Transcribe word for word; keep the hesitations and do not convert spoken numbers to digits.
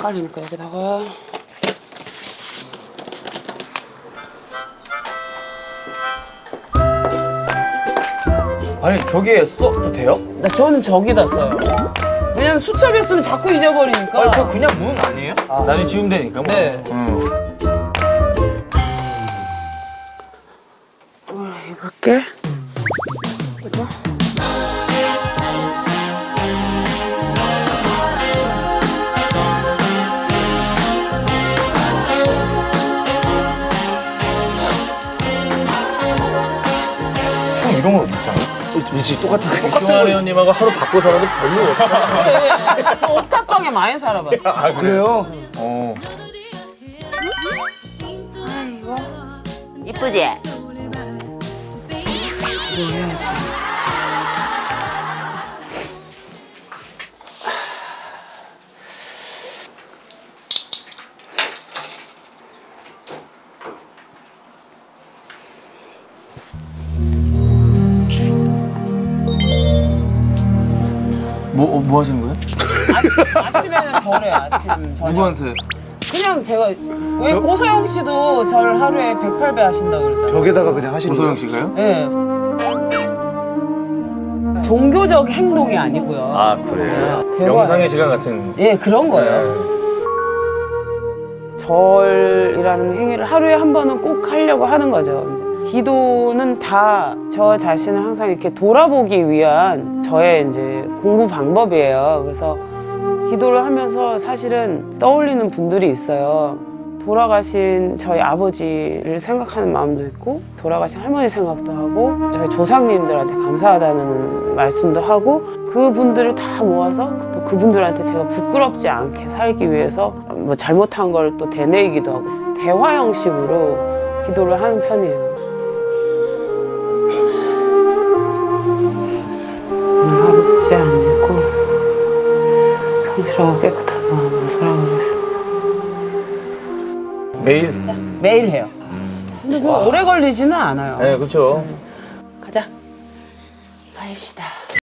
헷갈리니까 여기다가. 아니 저기에 써도 돼요? 나 저는 저기다 써요. 왜냐면 수첩에 쓰면 자꾸 잊어버리니까. 아니 저 그냥 문 아니에요? 아. 나중에 지우면 되니까 뭐. 네. 응. 어, 입을게. 이거. 형 이런 걸 입잖아. 위치 똑같은 거. 똑같은 회원님하고 하루 바꿔 살아도 별로 없어. 네, 저 옥탑방에 많이 살아봤어요. 아 그래요? 어. 아이고. 이쁘지? 이거 해야지. 뭐, 뭐 하시는 거예요? 아침, 아침에는 저래요, 아침. 저녁. 누구한테? 그냥 제가, 왜 고소영 씨도 절 하루에 백팔 배 하신다고 그러잖아요. 벽에다가 그냥 하시는 거예요? 고소영 씨가요? 네. 종교적 행동이 아니고요. 아 그래요? 대화. 영상의 시간 같은. 예, 그런 거예요. 절이라는 행위를 하루에 한 번은 꼭 하려고 하는 거죠. 이제 기도는 다 저 자신을 항상 이렇게 돌아보기 위한 저의 이제 공부 방법이에요. 그래서 기도를 하면서 사실은 떠올리는 분들이 있어요. 돌아가신 저희 아버지를 생각하는 마음도 있고, 돌아가신 할머니 생각도 하고, 저희 조상님들한테 감사하다는 말씀도 하고, 그분들을 다 모아서 또 그분들한테 제가 부끄럽지 않게 살기 위해서 뭐 잘못한 걸 또 되뇌이기도 하고, 대화 형식으로 기도를 하는 편이에요. 오늘 하루 째 안 잊고 성실하고 깨끗한 마음으로 살아가겠습니다. 매일? 매일 해요. 근데 그 오래 걸리지는 않아요. 네, 그렇죠. 가자. 가입시다.